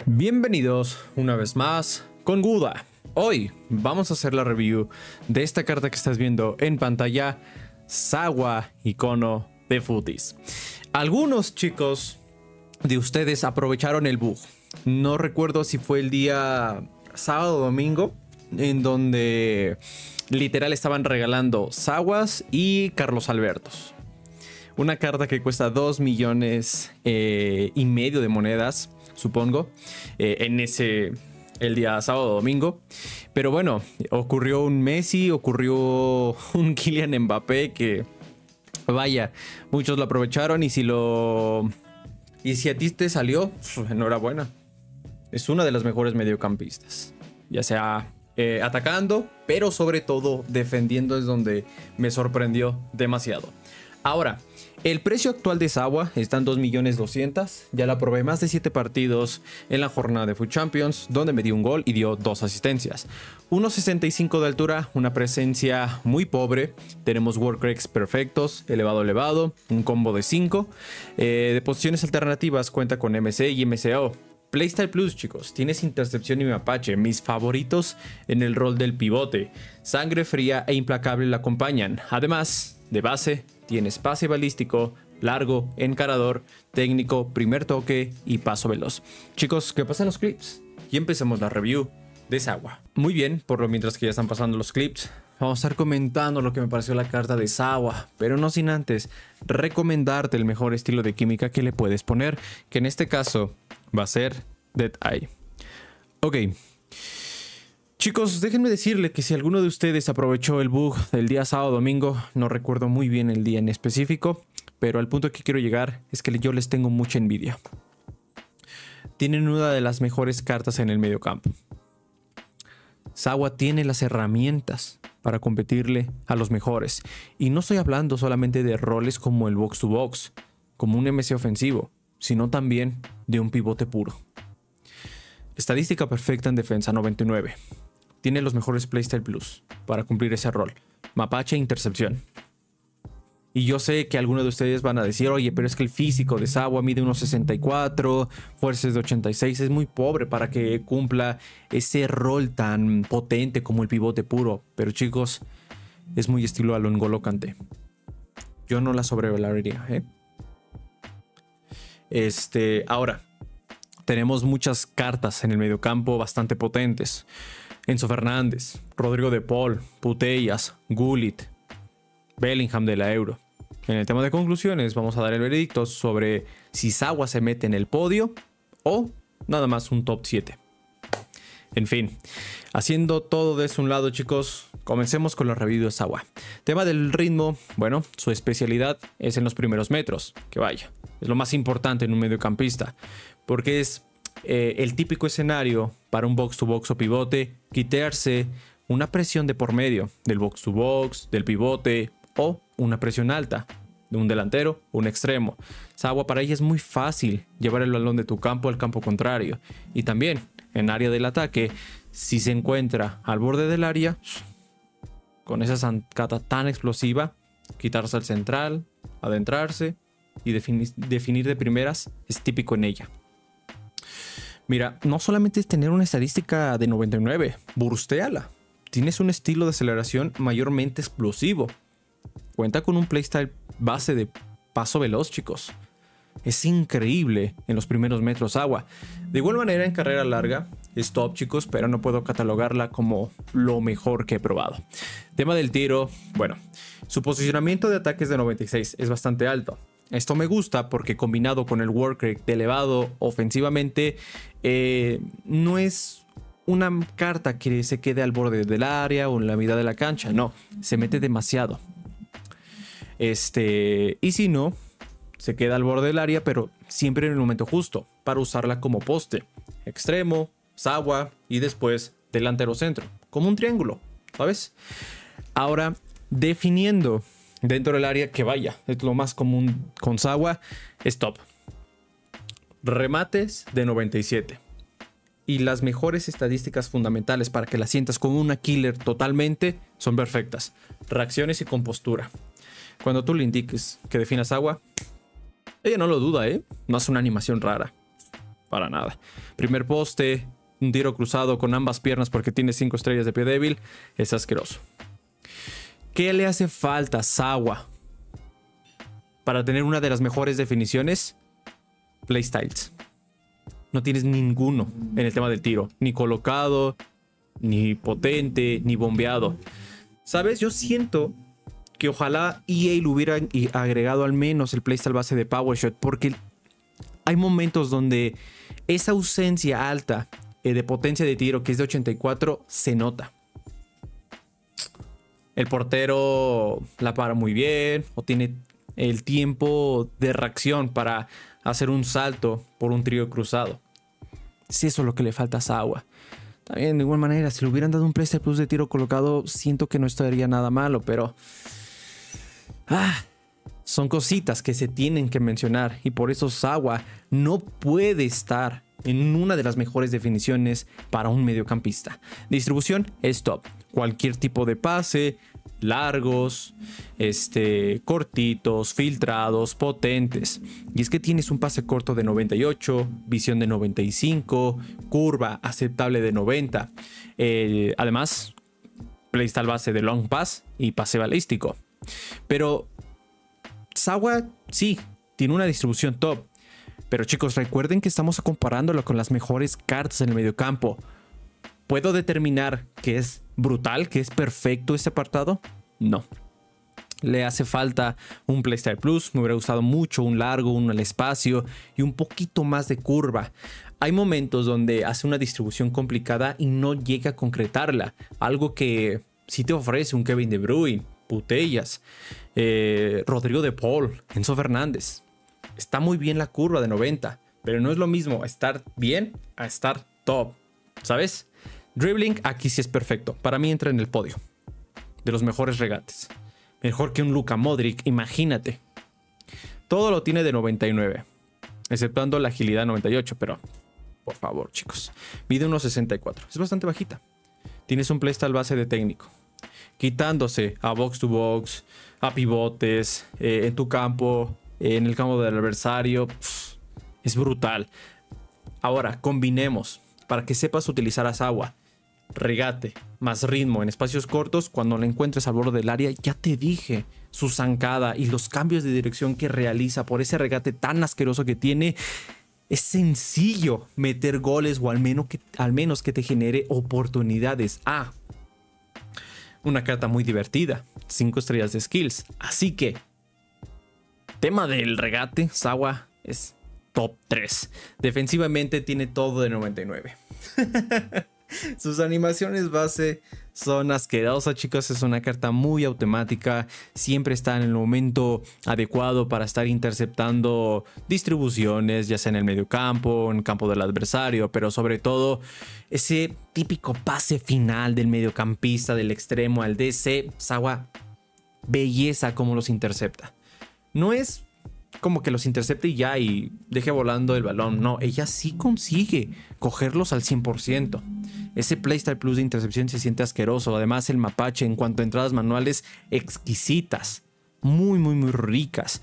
Bienvenidos una vez más con Guda. Hoy vamos a hacer la review de esta carta que estás viendo en pantalla, Sawa, icono de Footies. Algunos chicos de ustedes aprovecharon el bug. No recuerdo si fue el día sábado o domingo, en donde literal estaban regalando Sawas y Carlos Albertos. Una carta que cuesta 2 millones y medio de monedas, supongo, el día sábado o domingo. Pero bueno, ocurrió un Messi, ocurrió un Kylian Mbappé que, vaya, muchos lo aprovecharon y si a ti te salió, enhorabuena. Es una de las mejores mediocampistas, ya sea atacando, pero sobre todo defendiendo es donde me sorprendió demasiado. Ahora, el precio actual de Sawa está en 2.200.000. Ya la probé más de 7 partidos en la jornada de FUT Champions, donde me dio un gol y dio 2 asistencias. 1.65 de altura, una presencia muy pobre. Tenemos work rates perfectos, elevado, un combo de 5. De posiciones alternativas cuenta con MC y MCO. Playstyle Plus, chicos, tienes intercepción y mapache, mis favoritos en el rol del pivote. Sangre fría e implacable la acompañan. Además, de base, tienes pase balístico, largo, encarador, técnico, primer toque y paso veloz. Chicos, ¿qué pasan los clips? Y empecemos la review de Sawa. Muy bien, por lo mientras que ya están pasando los clips, vamos a estar comentando lo que me pareció la carta de Sawa, pero no sin antes recomendarte el mejor estilo de química que le puedes poner, que en este caso va a ser Dead Eye. Ok. Chicos, déjenme decirle que si alguno de ustedes aprovechó el bug del día sábado o domingo, no recuerdo muy bien el día en específico, pero al punto que quiero llegar es que yo les tengo mucha envidia. Tienen una de las mejores cartas en el mediocampo. Sawa tiene las herramientas para competirle a los mejores. Y no estoy hablando solamente de roles como el box to box, como un MC ofensivo, sino también de un pivote puro. Estadística perfecta en defensa, 99. Tiene los mejores Playstyle Plus para cumplir ese rol. Mapache e intercepción. Y yo sé que algunos de ustedes van a decir, oye, pero es que el físico de Sawa mide 1.64, fuerzas de 86, es muy pobre para que cumpla ese rol tan potente como el pivote puro. Pero chicos, es muy estilo a lo N'Golo Kanté. Yo no la sobrevaloraría, Ahora, tenemos muchas cartas en el mediocampo bastante potentes. Enzo Fernández, Rodrigo de Paul, Putellas, Gullit, Bellingham de la Euro. En el tema de conclusiones vamos a dar el veredicto sobre si Sawa se mete en el podio o nada más un top 7. En fin, haciendo todo de eso un lado, chicos, comencemos con los reviews de Sawa. Tema del ritmo, bueno, su especialidad es en los primeros metros, que vaya, es lo más importante en un mediocampista, porque es el típico escenario para un box to box o pivote, quitarse una presión de por medio del box to box, del pivote o una presión alta de un delantero, un extremo. Sawa para ella es muy fácil llevar el balón de tu campo al campo contrario, y también en área del ataque, si se encuentra al borde del área, con esa zancada tan explosiva, quitarse al central, adentrarse y definir de primeras es típico en ella. Mira, no solamente es tener una estadística de 99, burstéala. Tienes un estilo de aceleración mayormente explosivo. Cuenta con un playstyle base de paso veloz, chicos. Es increíble en los primeros metros Sawa. De igual manera en carrera larga es top, chicos, pero no puedo catalogarla como lo mejor que he probado. Tema del tiro, bueno, su posicionamiento de ataques de 96 es bastante alto. Esto me gusta porque combinado con el work rate de elevado ofensivamente, no es una carta que se quede al borde del área o en la mitad de la cancha, no, se mete demasiado. Y si no, se queda al borde del área, pero siempre en el momento justo para usarla como poste, extremo, Sawa y después delantero centro, como un triángulo, ¿sabes? Ahora, definiendo dentro del área, que vaya, es lo más común con Sawa, es top. Remates de 97. Y las mejores estadísticas fundamentales para que la sientas como una killer totalmente son perfectas. Reacciones y compostura. Cuando tú le indiques que definas Sawa, ella no lo duda, no hace una animación rara. para nada. Primer poste, un tiro cruzado con ambas piernas porque tiene 5 estrellas de pie débil, es asqueroso. ¿Qué le hace falta a Zawa para tener una de las mejores definiciones? Playstyles. No tienes ninguno en el tema del tiro, ni colocado, ni potente, ni bombeado. ¿Sabes? Yo siento que ojalá EA le hubieran agregado al menos el playstyle base de Powershot, porque hay momentos donde esa ausencia alta de potencia de tiro, que es de 84, se nota. El portero la para muy bien o tiene el tiempo de reacción para hacer un salto por un tiro cruzado. Es eso lo que le falta a Zawa. También de igual manera, si le hubieran dado un playstyle plus de tiro colocado, siento que no estaría nada malo, pero son cositas que se tienen que mencionar y por eso Zawa no puede estar en una de las mejores definiciones para un mediocampista. Distribución es top. Cualquier tipo de pase, largos, cortitos, filtrados, potentes. Y es que tienes un pase corto de 98, visión de 95, curva aceptable de 90. Además, playstyle base de long pass y pase balístico. Pero Zawa sí, tiene una distribución top. Pero chicos, recuerden que estamos comparándolo con las mejores cartas en el mediocampo. ¿Puedo determinar que es brutal, que es perfecto este apartado? No. Le hace falta un playstyle plus. Me hubiera gustado mucho un largo, un al espacio y un poquito más de curva. Hay momentos donde hace una distribución complicada y no llega a concretarla. Algo que sí te ofrece un Kevin De Bruyne, Putellas, Rodrigo de Paul, Enzo Fernández. Está muy bien la curva de 90, pero no es lo mismo estar bien a estar top, ¿sabes? Dribbling aquí sí es perfecto. Para mí entra en el podio de los mejores regates. Mejor que un Luka Modric, imagínate. Todo lo tiene de 99, exceptuando la agilidad 98, pero por favor, chicos. Mide 1.64, es bastante bajita. Tienes un playstyle base de técnico. Quitándose a box to box, a pivotes, en tu campo, en el campo del adversario. Es brutal. Ahora, combinemos para que sepas utilizar a Zawa. Regate más ritmo en espacios cortos. Cuando la encuentres al borde del área, ya te dije, su zancada y los cambios de dirección que realiza por ese regate tan asqueroso que tiene. Es sencillo meter goles o al menos que te genere oportunidades. Una carta muy divertida, 5 estrellas de skills. Así que, tema del regate, Zawa es top 3. Defensivamente tiene todo de 99. Sus animaciones base son asquerosas, chicos. Es una carta muy automática. Siempre está en el momento adecuado para estar interceptando distribuciones, ya sea en el mediocampo, en el campo del adversario, pero sobre todo ese típico pase final del mediocampista, del extremo al DC. Zawa, belleza como los intercepta. No es como que los intercepte y ya y deje volando el balón. No, ella sí consigue cogerlos al 100%. Ese playstyle plus de intercepción se siente asqueroso. Además, el mapache en cuanto a entradas manuales exquisitas. Muy, muy, muy ricas.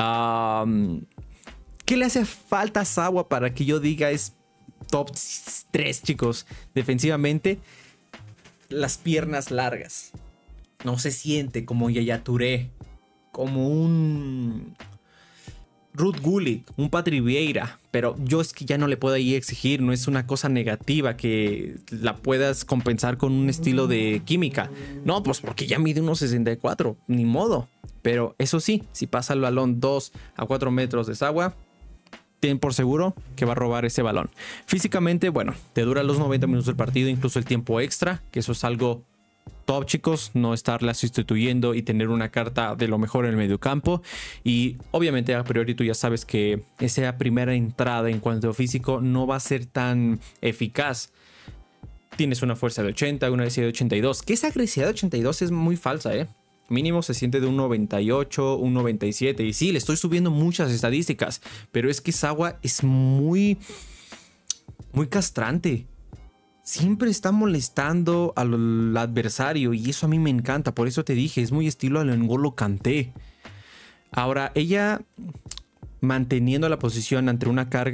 ¿Qué le hace falta a Zawa para que yo diga es top 3, chicos? Defensivamente, las piernas largas. No se siente como Yaya Touré, como un Ruud Gullit, un Patri Vieira, pero yo es que ya no le puedo ahí exigir, no es una cosa negativa que la puedas compensar con un estilo de química. No, pues porque ya mide 1.64, ni modo. Pero eso sí, si pasa el balón 2 a 4 metros de Zawa, ten por seguro que va a robar ese balón. Físicamente, bueno, te dura los 90 minutos del partido, incluso el tiempo extra, que eso es algo top, chicos, no estarla sustituyendo y tener una carta de lo mejor en el mediocampo. Y obviamente a priori tú ya sabes que esa primera entrada en cuanto a físico no va a ser tan eficaz. Tienes una fuerza de 80, una agresividad de 82, que esa agresividad de 82 es muy falsa, mínimo se siente de un 98, un 97. Y sí, le estoy subiendo muchas estadísticas, pero es que Zawa es muy castrante. Siempre está molestando al adversario y eso a mí me encanta. Por eso te dije, es muy estilo al N'Golo Kanté. Ahora, ella manteniendo la posición ante una carga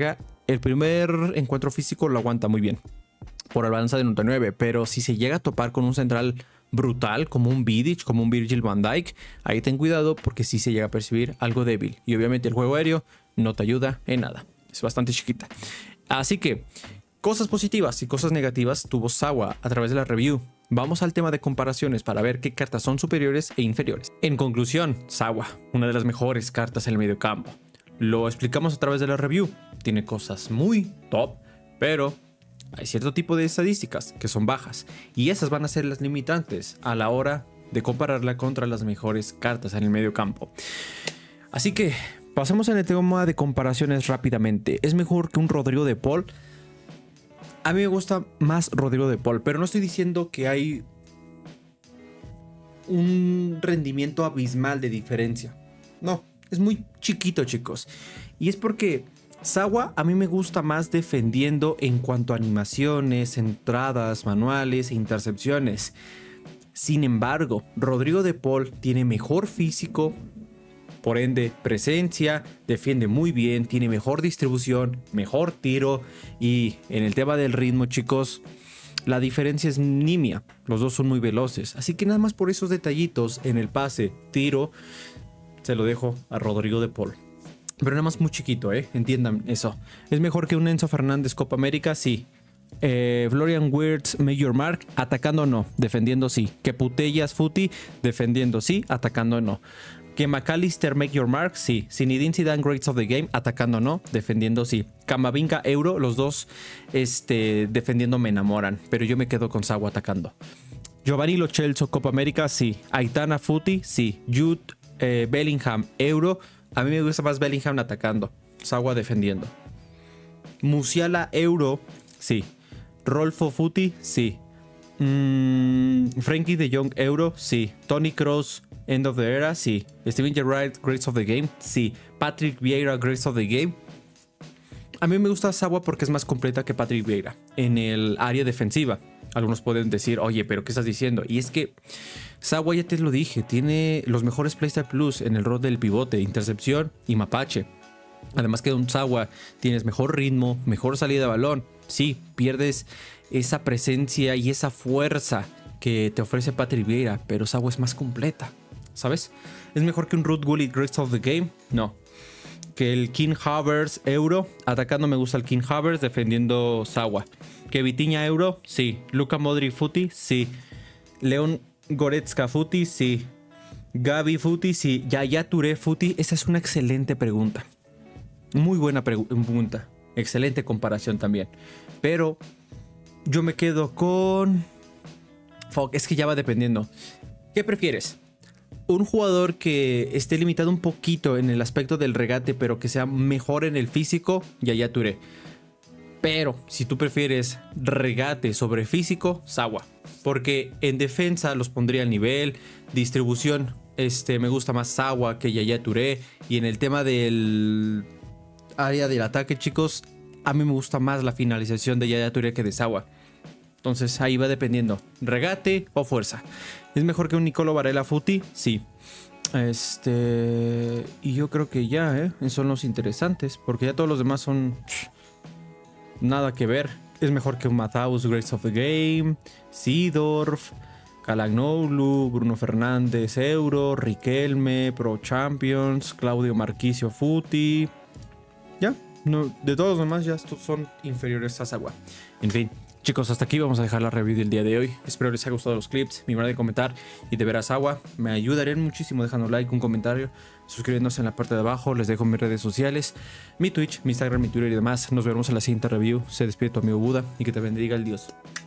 el primer encuentro físico lo aguanta muy bien por el balance de 99, pero si se llega a topar con un central brutal como un Vidic, como un Virgil van Dijk, ahí ten cuidado porque sí se llega a percibir algo débil. Y obviamente el juego aéreo no te ayuda en nada. Es bastante chiquita. Así que, cosas positivas y cosas negativas tuvo Zawa a través de la review. Vamos al tema de comparaciones para ver qué cartas son superiores e inferiores. En conclusión, Zawa, una de las mejores cartas en el medio campo. Lo explicamos a través de la review. Tiene cosas muy top, pero hay cierto tipo de estadísticas que son bajas. Y esas van a ser las limitantes a la hora de compararla contra las mejores cartas en el medio campo. Así que pasemos en el tema de comparaciones rápidamente. ¿Es mejor que un Rodrigo de Paul? A mí me gusta más Rodrigo de Paul, pero no estoy diciendo que hay un rendimiento abismal de diferencia. No, es muy chiquito, chicos. Y es porque Zawa a mí me gusta más defendiendo en cuanto a animaciones, entradas, manuales e intercepciones. Sin embargo, Rodrigo de Paul tiene mejor físico, por ende presencia, defiende muy bien, tiene mejor distribución, mejor tiro y en el tema del ritmo, chicos, la diferencia es nimia. Los dos son muy veloces, así que nada más por esos detallitos en el pase, tiro, se lo dejo a Rodrigo de Paul. Pero nada más muy chiquito, entiendan eso. ¿Es mejor que un Enzo Fernández Copa América? Sí. Florian Wirtz, Make Your Mark, atacando no, defendiendo sí. Que Putellas Futi, defendiendo sí, atacando no. Que McAllister Make Your Mark, sí. Zinedine Zidane Greats of the Game, atacando no, defendiendo sí. Camavinga Euro, los dos defendiendo me enamoran, pero yo me quedo con Zawa atacando. Giovanni Lo Celso Copa América, sí. Aitana Futi, sí. Jude Bellingham Euro, a mí me gusta más Bellingham atacando, Zawa defendiendo. Musiala Euro, sí. Rolfo Futi, sí. Frankie de Jong Euro, sí. Toni Kroos End of the Era, sí. Steven Gerrard Greats of the Game, sí. Patrick Vieira Greats of the Game. A mí me gusta Zawa porque es más completa que Patrick Vieira en el área defensiva. Algunos pueden decir, oye, pero ¿qué estás diciendo? Y es que Zawa, ya te lo dije, tiene los mejores Playstyle Plus en el rol del pivote, intercepción y mapache. Además que un Zawa tienes mejor ritmo, mejor salida de balón. Sí, pierdes esa presencia y esa fuerza que te ofrece Patrick Vieira, pero Zawa es más completa, ¿sabes? ¿Es mejor que un Ruud Gullit Greats of the Game? No. Que el King Havertz Euro, atacando me gusta el King Havertz, defendiendo Zawa. Que Vitinha Euro, sí. Luka Modric Futi, sí. León Goretzka Futi, sí. Gavi Futi, sí. Yaya Touré Futi, esa es una excelente pregunta. Muy buena pregunta. Excelente comparación también. Pero yo me quedo con... es que ya va dependiendo. ¿Qué prefieres? Un jugador que esté limitado un poquito en el aspecto del regate, pero que sea mejor en el físico, Yaya Touré. Pero si tú prefieres regate sobre físico, Zawa. Porque en defensa los pondría al nivel. Distribución, me gusta más Zawa que Yaya Touré. Y en el tema del área del ataque, chicos, a mí me gusta más la finalización de Yaya Touré que de Zawa. Entonces ahí va dependiendo. Regate o fuerza. ¿Es mejor que un Nicolo Varela Futi? Sí. Y yo creo que ya, son los interesantes. Porque ya todos los demás son... nada que ver. Es mejor que un Matthäus Greats of the Game, Seedorf, Calhanoglu, Bruno Fernández Euro, Riquelme Pro Champions, Claudio Marquisio Futi. Ya, no, de todos los demás ya estos son inferiores a Zawa. En fin, chicos, hasta aquí vamos a dejar la review del día de hoy. Espero les haya gustado los clips, mi manera de comentar y de ver a Zawa. Me ayudarían muchísimo dejando un like, un comentario, suscribiéndose en la parte de abajo. Les dejo mis redes sociales, mi Twitch, mi Instagram, mi Twitter y demás. Nos vemos en la siguiente review. Se despide tu amigo Buda y que te bendiga el Dios.